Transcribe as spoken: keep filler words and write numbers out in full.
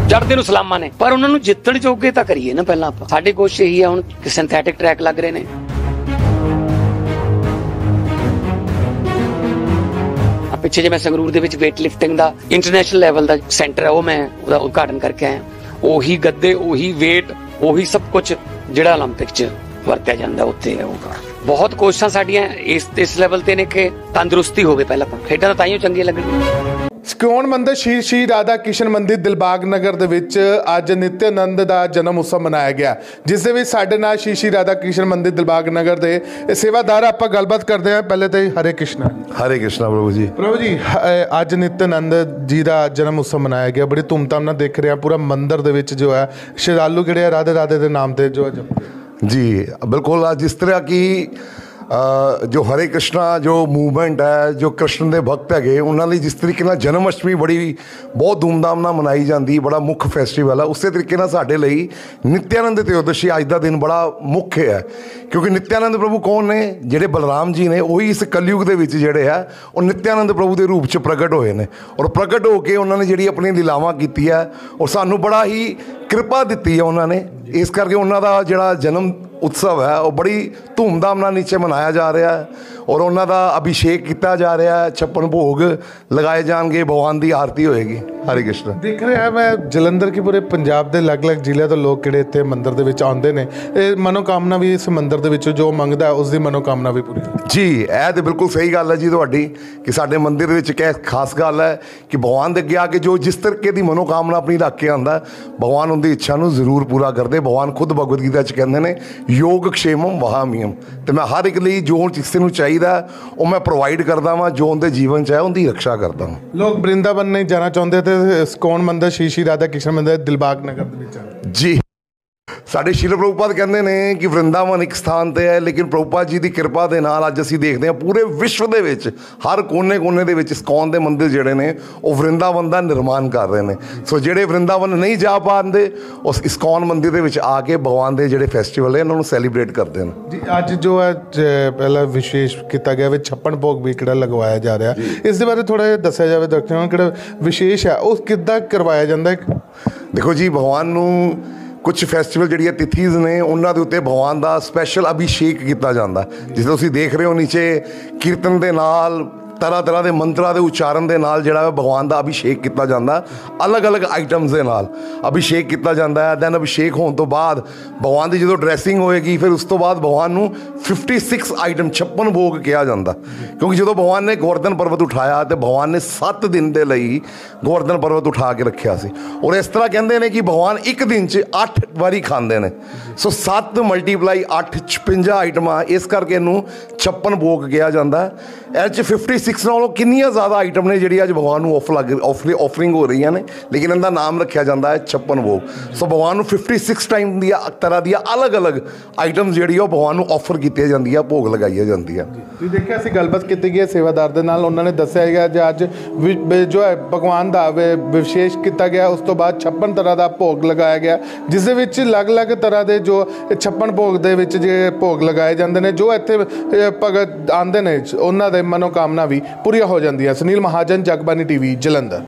ਜੜਦੇ ਨੂੰ ਸਲਾਮਾਂ ਨੇ, ਪਰ ਉਹਨਾਂ ਨੂੰ ਜਿੱਤਣ ਜੋਗੇ ਤਾਂ ਕਰੀਏ ਨਾ ਪਹਿਲਾਂ ਆਪਾਂ। ਸਾਡੀ ਕੋਸ਼ਿਸ਼ ਇਹੀ ਆ ਹੁਣ ਕਿ ਸਿੰਥੈਟਿਕ ਟਰੈਕ ਲੱਗ ਰਹੇ ਨੇ, ਪਿੱਛੇ ਜੇ ਮੈਂ ਸੰਗਰੂਰ ਦੇ ਵਿੱਚ ਵੇਟ ਲਿਫਟਿੰਗ ਦਾ ਇੰਟਰਨੈਸ਼ਨਲ ਲੈਵਲ ਦਾ ਸੈਂਟਰ ਹੈ, ਉਹ ਮੈਂ ਉਹਦਾ ਉਦਘਾਟਨ ਕਰਕੇ ਆਇਆ। ਉਹੀ ਗੱਦੇ, ਉਹੀ ਵੇਟ, ਉਹੀ ਸਭ ਕੁਝ ਜਿਹੜਾ ਓਲੰਪਿਕ 'ਚ ਵਰਤਿਆ ਜਾਂਦਾ ਉੱਥੇ ਹੋਊਗਾ। ਬਹੁਤ ਕੋਸ਼ਿਸ਼ਾਂ ਸਾਡੀਆਂ ਇਸ ਇਸ ਲੈਵਲ ਤੇ ਨੇ ਕਿ ਤੰਦਰੁਸਤੀ ਹੋਵੇ ਪਹਿਲਾਂ ਤਾਂ, ਖੇਡਾਂ ਤਾਂ ਤਾਈਓ ਚੰਗੀਆਂ ਲੱਗਣਗੀਆਂ। ਇਸਕॉन ਮੰਦਿਰ ਸ਼੍ਰੀ ਸ਼੍ਰੀ ਰਾਧਾ ਕ੍ਰਿਸ਼ਨ ਮੰਦਿਰ ਦਿਲਬਾਗ ਨਗਰ ਦੇ ਵਿੱਚ ਅੱਜ ਨਿਤਿਆਨੰਦ ਦਾ ਜਨਮ ਉਤਸਵ ਮਨਾਇਆ ਗਿਆ, ਜਿਸ ਦੇ ਵਿੱਚ ਸਾਡੇ ਨਾਲ ਸ਼੍ਰੀ ਸ਼੍ਰੀ ਰਾਧਾ ਕ੍ਰਿਸ਼ਨ ਮੰਦਿਰ ਦਿਲਬਾਗ ਨਗਰ ਦੇ ਸੇਵਾਦਾਰ ਆਪਾਂ ਗੱਲਬਾਤ ਕਰਦੇ ਹਾਂ। ਪਹਿਲੇ ਤਾਂ ਹਰੇ ਕ੍ਰਿਸ਼ਨਾ। ਹਰੇ ਕ੍ਰਿਸ਼ਨਾ ਪ੍ਰਭੂ ਜੀ। ਪ੍ਰਭੂ ਜੀ, ਅੱਜ ਨਿਤਿਆਨੰਦ ਜੀ ਦਾ ਜਨਮ ਉਤਸਵ ਮਨਾਇਆ ਗਿਆ, ਬੜੀ ਧੂਮਧਾਮ ਨਾਲ ਦੇਖ ਰਹੇ ਹਾਂ। ਪੂਰਾ ਮੰਦਿਰ ਦੇ ਵਿੱਚ ਜੋ ਹੈ ਸ਼ਰਧਾਲੂ ਜਿਹੜੇ ਆ ਰਾਧੇ ਰਾਧੇ ਦੇ ਨਾਮ ਤੇ ਜੋ ਹੈ जी बिल्कुल। जिस तरह की जो हरे कृष्णा जो मूवमेंट है, जो कृष्ण के भगत है उन्होंने जिस तरीके ਨਾਲ जन्म अष्टमी बड़ी बहुत धूमधाम ਨਾਲ मनाई जाती, बड़ा मुख फैसटिवल है। उस तरीके ਨਾਲ ਸਾਡੇ ਲਈ नित्यानंद त्रियोदशी अज का दिन बड़ा मुख्य है, क्योंकि नित्यानंद प्रभु कौन ने? ਜਿਹੜੇ बलराम जी ने वही इस कलयुग ਦੇ ਵਿੱਚ ਜਿਹੜੇ ਹੈ ਉਹ नित्यानंद प्रभु ਦੇ रूप 'ਚ प्रगट ਹੋਏ ਨੇ, ਔਰ प्रगट हो के उन्होंने ਜਿਹੜੀ ਆਪਣੀ ਲੀਲਾਵਾਂ ਕੀਤੀ ਹੈ ਔਰ ਸਾਨੂੰ ਬੜਾ ਹੀ ਕਿਰਪਾ ਦਿੱਤੀ ਹੈ ਉਹਨਾਂ ਨੇ। ਇਸ ਕਰਕੇ ਉਹਨਾਂ ਦਾ ਜਿਹੜਾ ਜਨਮ उत्सव है वो बड़ी धूमधाम ਨਾਲ नीचे मनाया जा रहा है, और उन्होंने अभिषेक किया जा रहा है, छप्पन भोग लगाए जाएंगे, भगवान की आरती होएगी। हरे कृष्ण। देख रहे हैं मैं जलंधर की पूरे पंजाब के अलग अलग जिले तो लोग किहड़े इत्थे मंदिर दे विच आउंदे ने, मनोकामना भी इस मंदिर दे विच जो मंगदा है उसकी मनोकामना भी पूरी जी। यह तो बिल्कुल सही गल है जी तुहाडी कि साडे मंदिर दे विच एक खास गल है कि भगवान दे अगे आके जो जिस तरीके की मनोकामना अपनी रख के आंदा भगवान उनकी इच्छा नूं जरूर पूरा करदे। भगवान खुद भगवत गीता च कहंदे ने योग क्षेमम वहामियम, तो मैं हर एक लिए जो किसी को चाहिए वो मैं प्रोवाइड करता वा, जो उनके जीवन च है उनकी रक्षा करता हूँ। लोग वृंदावन नहीं जाना चाहते थे, इस्कॉन मंदिर श्री श्री राधा कृष्ण मंदिर दिलबाग नगर जी। ਸਾਡੇ ਸ਼ੀਲ ਪ੍ਰਭੂਪਾਦ ਕਹਿੰਦੇ ਨੇ ਕਿ ਵਰਿੰਦਾਵਨ ਇੱਕ ਸਥਾਨ 'ਤੇ ਹੈ, ਲੇਕਿਨ ਪ੍ਰਭੂਪਾਦ ਜੀ ਦੀ ਕਿਰਪਾ ਦੇ ਨਾਲ ਅੱਜ ਅਸੀਂ ਦੇਖਦੇ ਹਾਂ ਪੂਰੇ ਵਿਸ਼ਵ ਦੇ ਵਿੱਚ ਹਰ ਕੋਨੇ-ਕੋਨੇ ਦੇ ਵਿੱਚ ਇਸਕੌਨ ਦੇ ਮੰਦਿਰ ਜਿਹੜੇ ਨੇ ਉਹ ਵਰਿੰਦਾਵਨ ਦਾ ਨਿਰਮਾਣ ਕਰ ਰਹੇ ਨੇ। ਸੋ ਜਿਹੜੇ ਵਰਿੰਦਾਵਨ ਨਹੀਂ ਜਾ ਪਾਉਂਦੇ ਉਸ ਇਸਕੌਨ ਮੰਦਿਰ ਦੇ ਵਿੱਚ ਆ ਕੇ ਭਗਵਾਨ ਦੇ ਜਿਹੜੇ ਫੈਸਟੀਵਲ ਹੈ ਇਹਨਾਂ ਨੂੰ ਸੈਲੀਬ੍ਰੇਟ ਕਰਦੇ ਨੇ ਜੀ। ਅੱਜ ਜੋ ਹੈ ਪਹਿਲਾਂ ਵਿਸ਼ੇਸ਼ ਕੀਤਾ ਗਿਆ ਵਿੱਚ ਛੱਪਨ ਭੋਗ ਵੀ ਕਿਹੜਾ ਲਗਵਾਇਆ ਜਾ ਰਿਹਾ, ਇਸ ਦੇ ਬਾਰੇ ਥੋੜ੍ਹਾ ਜਿਹਾ ਦੱਸਿਆ ਜਾਵੇ ਦਰਸ਼ਕਾਂ ਨੂੰ, ਕਿਹੜਾ ਵਿਸ਼ੇਸ਼ ਹੈ ਉਹ ਕਿੱਦਾਂ ਕਰਵਾਇਆ ਜਾਂਦਾ? ਦੇਖੋ ਜੀ, ਭਗਵਾਨ ਨੂੰ ਕੁਛ ਫੈਸਟੀਵਲ ਜਿਹੜੀਆਂ ਤਿਥੀਜ਼ ਨੇ ਉਹਨਾਂ ਦੇ ਉੱਤੇ ਭਗਵਾਨ ਦਾ ਸਪੈਸ਼ਲ ਅਭਿਸ਼ੇਕ ਕੀਤਾ ਜਾਂਦਾ, ਜਿਸ ਤਰ੍ਹਾਂ ਤੁਸੀਂ ਦੇਖ ਰਹੇ ਹੋ ਨੀਚੇ ਕੀਰਤਨ ਦੇ ਨਾਲ ਤਰ੍ਹਾਂ ਤਰ੍ਹਾਂ ਦੇ ਮੰਤਰਾਂ ਦੇ ਉਚਾਰਨ ਦੇ ਨਾਲ ਜਿਹੜਾ ਭਗਵਾਨ ਦਾ ਅਭਿਸ਼ੇਕ ਕੀਤਾ ਜਾਂਦਾ, ਅਲੱਗ ਅਲੱਗ ਆਈਟਮਸ ਦੇ ਨਾਲ ਅਭਿਸ਼ੇਕ ਕੀਤਾ ਜਾਂਦਾ ਹੈ। ਦੈਨ ਅਭਿਸ਼ੇਕ ਹੋਣ ਤੋਂ ਬਾਅਦ ਭਗਵਾਨ ਦੀ ਜਦੋਂ ਡਰੈਸਿੰਗ ਹੋਏਗੀ ਫਿਰ ਉਸ ਤੋਂ ਬਾਅਦ ਭਗਵਾਨ ਨੂੰ ਫਿਫਟੀ ਸਿਕਸ ਆਈਟਮ ਛੱਪਨ ਭੋਗ ਕਿਹਾ ਜਾਂਦਾ, ਕਿਉਂਕਿ ਜਦੋਂ ਭਗਵਾਨ ਨੇ ਗੋਵਰਧਨ ਪਰਬਤ ਉਠਾਇਆ ਤੇ ਭਗਵਾਨ ਨੇ ਸੱਤ ਦਿਨ ਦੇ ਲਈ ਗੋਵਰਧਨ ਪਰਬਤ ਉਠਾ ਕੇ ਰੱਖਿਆ ਸੀ, ਔਰ ਇਸ ਤਰ੍ਹਾਂ ਕਹਿੰਦੇ ਨੇ ਕਿ ਭਗਵਾਨ ਇੱਕ ਦਿਨ 'ਚ ਅੱਠ ਵਾਰੀ ਖਾਂਦੇ ਨੇ। ਸੋ ਸੱਤ ਮਲਟੀਪਲਾਈ ਅੱਠ ਛਪੰਜਾ ਆਈਟਮਾਂ, ਇਸ ਕਰਕੇ ਇਹਨੂੰ ਛੱਪਨ ਭੋਗ ਕਿਹਾ ਜਾਂਦਾ। ਇਹ 'ਚ ਫਿਫਟੀ ਸਿਕਸ ਨਾਲੋਂ ਕਿੰਨੀਆਂ ਜ਼ਿਆਦਾ ਆਈਟਮ ਨੇ ਜਿਹੜੀ ਅੱਜ ਭਗਵਾਨ ਨੂੰ ਆਫ ਲੱਗ ਆਫਰ ਆਫਰਿੰਗ ਹੋ ਰਹੀਆਂ ਨੇ, ਲੇਕਿਨ ਇਹਦਾ ਨਾਮ ਰੱਖਿਆ ਜਾਂਦਾ ਹੈ ਛੱਪਨ ਭੋਗ। ਸੋ ਭਗਵਾਨ ਨੂੰ ਫਿਫਟੀ ਸਿਕਸ ਟਾਈਮ ਦੀਆਂ ਤਰ੍ਹਾਂ ਦੀਆਂ ਅਲੱਗ ਅਲੱਗ ਆਈਟਮ ਜਿਹੜੀ ਉਹ ਭਗਵਾਨ ਨੂੰ ਆਫਰ ਕੀਤੀਆਂ ਜਾਂਦੀਆਂ, ਭੋਗ ਲਗਾਈਆਂ ਜਾਂਦੀਆਂ। ਤੁਸੀਂ ਦੇਖਿਆ ਅਸੀਂ ਗੱਲਬਾਤ ਕੀਤੀ ਗਈ ਸੇਵਾਦਾਰ ਦੇ ਨਾਲ, ਉਹਨਾਂ ਨੇ ਦੱਸਿਆ ਹੈਗਾ ਜੇ ਅੱਜ ਜੋ ਹੈ ਭਗਵਾਨ ਦਾ ਵਿਸ਼ੇਸ਼ ਕੀਤਾ ਗਿਆ, ਉਸ ਤੋਂ ਬਾਅਦ ਛੱਪਨ ਤਰ੍ਹਾਂ ਦਾ ਭੋਗ ਲਗਾਇਆ ਗਿਆ, ਜਿਸ ਦੇ ਵਿੱਚ ਅਲੱਗ ਅਲੱਗ ਤਰ੍ਹਾਂ ਦੇ ਜੋ ਛੱਪਨ ਭੋਗ ਦੇ ਵਿੱਚ ਜੇ ਭੋਗ ਲਗਾਏ ਜਾਂਦੇ ਨੇ, ਜੋ ਇੱਥੇ ਭਗਤ ਆਉਂਦੇ ਨੇ ਉਹਨਾਂ ਦੇ मनोकामना भी पूरी हो जाती है। सुनील महाजन, जगबानी टीवी, जलंधर।